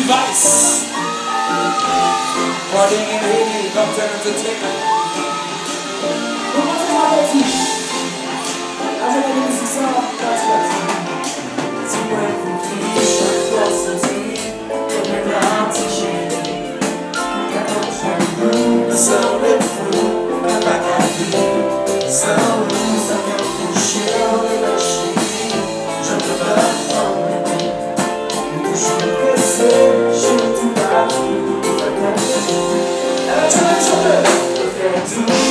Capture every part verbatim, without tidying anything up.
Device. Partying in Haiti, Doctor Entertainment. Comment ça va, petit? આજે મને શિક્ષા કાચ કાચ. Somewhere from fish across the sea, from the ground to shade. That ocean blue, the sun went through, and back at me. Sun was a beautiful shell in the shade. Jump the back from the day. You should get sick, shoot to back through. And I try to jump it, but can't do it.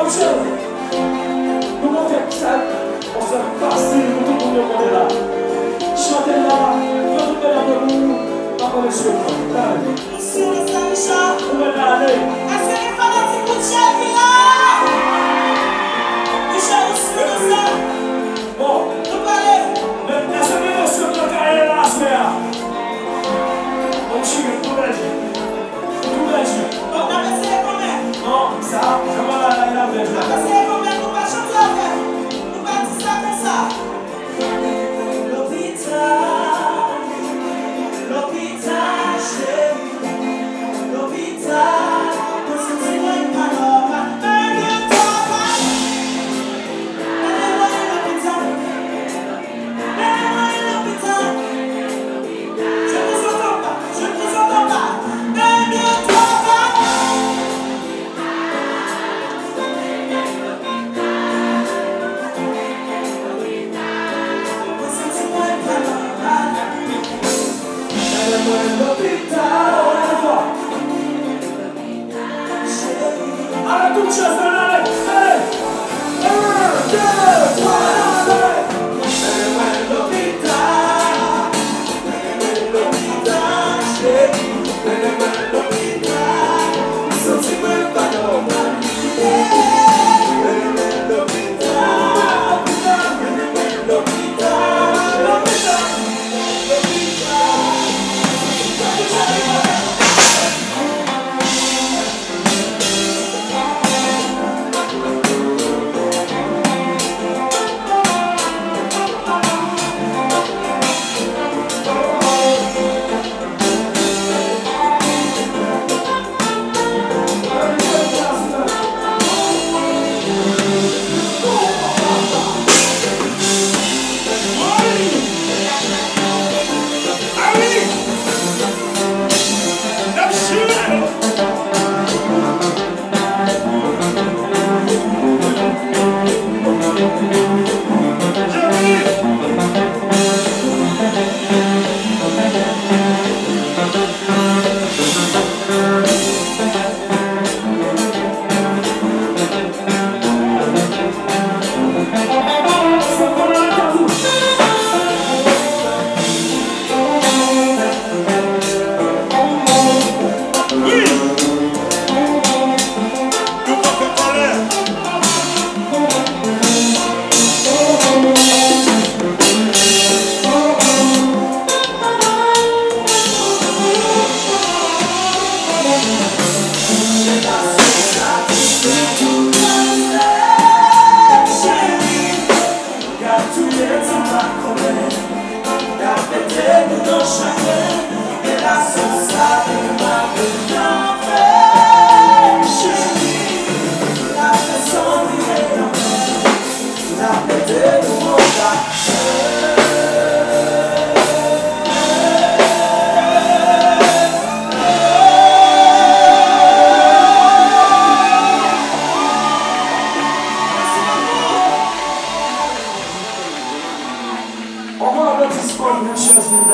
Nous montons ça, on se passe, nous tout le monde est là. Chantez là, nous tout le monde est là. Papa le chou, Monsieur le Saint-Michel, où est allé? est-ce que les fanatiques de Michel qui là? Michel, aussi de ça. Bon, Nous parlons. maintenant, c'est bien sûr que le gars est là, c'est là. On chie, tout le monde. Tout le monde. Donc, on a essayé combien? Non, ça, ça va là, là, là, là. On a essayé combien? Nous pas chanter avec. Nous pas dire ça comme ça. L'hôpital, l'hôpital, chérie, l'hôpital, nous sommes si loin de Panama. Un, deux, trois, quatre. Allez, voyez l'hôpital. Allez, voyez l'hôpital. Je ne vous entends pas, je ne vous entends pas. Un, deux, trois, quatre. Nous sommes si loin de Panama. Elle est loin de l'hôpital, on est là. Allez, toute chose, allez, allez. Un, deux, trois, allez. Elle est loin de l'hôpital. Elle est loin de l'hôpital, chérie. Elle est loin de l'hôpital. Nous sommes si loin de Panama. Elle est loin de l'hôpital. Elle est loin de l'hôpital. L'hôpital.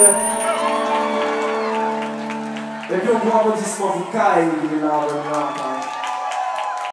Et puis on prend un applaudissement pour Kai, il est là,